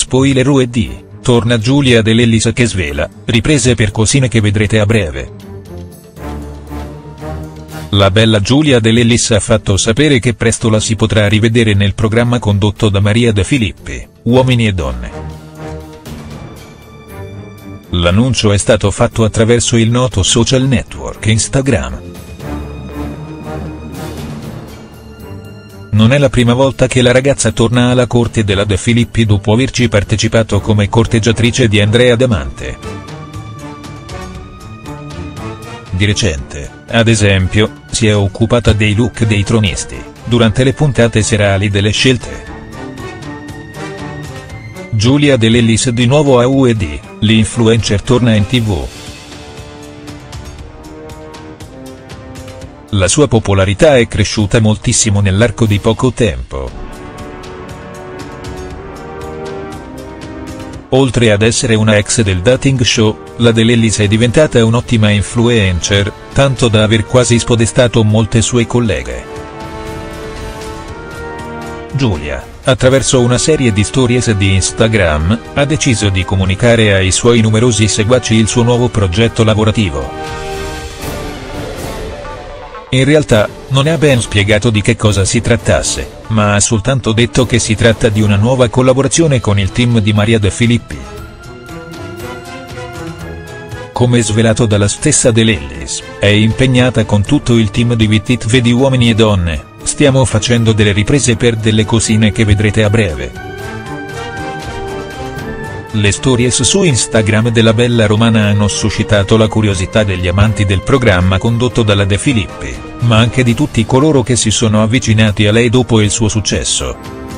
spoiler UED, torna Giulia De Lellis che svela, riprese per cosine che vedrete a breve. La bella Giulia De Lellis ha fatto sapere che presto la si potrà rivedere nel programma condotto da Maria De Filippi, Uomini e Donne. L'annuncio è stato fatto attraverso il noto social network Instagram. Non è la prima volta che la ragazza torna alla corte della De Filippi dopo averci partecipato come corteggiatrice di Andrea Damante. Di recente, ad esempio, si è occupata dei look dei tronisti, durante le puntate serali delle scelte. Giulia De Lellis di nuovo a UED, l'influencer torna in TV. La sua popolarità è cresciuta moltissimo nell'arco di poco tempo. Oltre ad essere una ex del dating show, la De Lellis è diventata un'ottima influencer, tanto da aver quasi spodestato molte sue colleghe. Giulia, attraverso una serie di stories di Instagram, ha deciso di comunicare ai suoi numerosi seguaci il suo nuovo progetto lavorativo. In realtà, non ha ben spiegato di che cosa si trattasse, ma ha soltanto detto che si tratta di una nuova collaborazione con il team di Maria De Filippi. Come svelato dalla stessa De Lellis, è impegnata con tutto il team di VTV di Uomini e Donne, stiamo facendo delle riprese per delle cosine che vedrete a breve. Le stories su Instagram della bella romana hanno suscitato la curiosità degli amanti del programma condotto dalla De Filippi, ma anche di tutti coloro che si sono avvicinati a lei dopo il suo successo.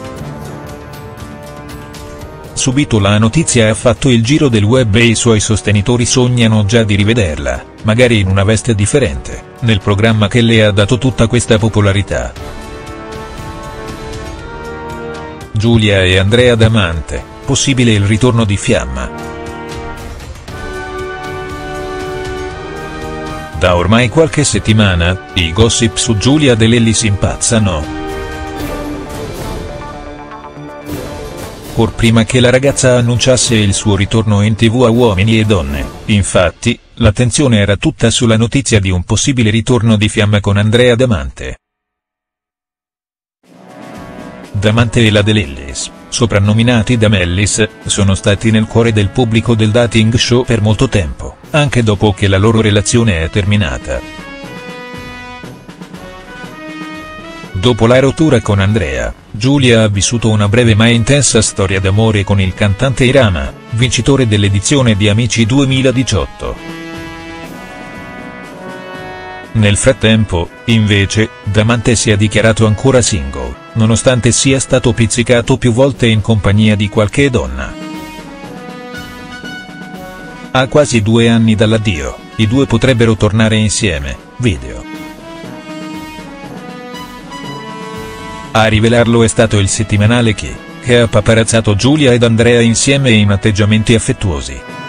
Subito la notizia ha fatto il giro del web e i suoi sostenitori sognano già di rivederla, magari in una veste differente, nel programma che le ha dato tutta questa popolarità. Giulia e Andrea Damante, possibile il ritorno di Fiamma. Da ormai qualche settimana, i gossip su Giulia De Lellis impazzano. Or prima che la ragazza annunciasse il suo ritorno in TV a Uomini e Donne, infatti, l'attenzione era tutta sulla notizia di un possibile ritorno di Fiamma con Andrea Damante. Damante e la De Lellis, soprannominati Damellis, sono stati nel cuore del pubblico del dating show per molto tempo, anche dopo che la loro relazione è terminata. Dopo la rottura con Andrea, Giulia ha vissuto una breve ma intensa storia d'amore con il cantante Irama, vincitore dell'edizione di Amici 2018. Nel frattempo, invece, Damante si è dichiarato ancora single, nonostante sia stato pizzicato più volte in compagnia di qualche donna. A quasi 2 anni dall'addio, i due potrebbero tornare insieme, video. A rivelarlo è stato il settimanale che ha paparazzato Giulia ed Andrea insieme in atteggiamenti affettuosi.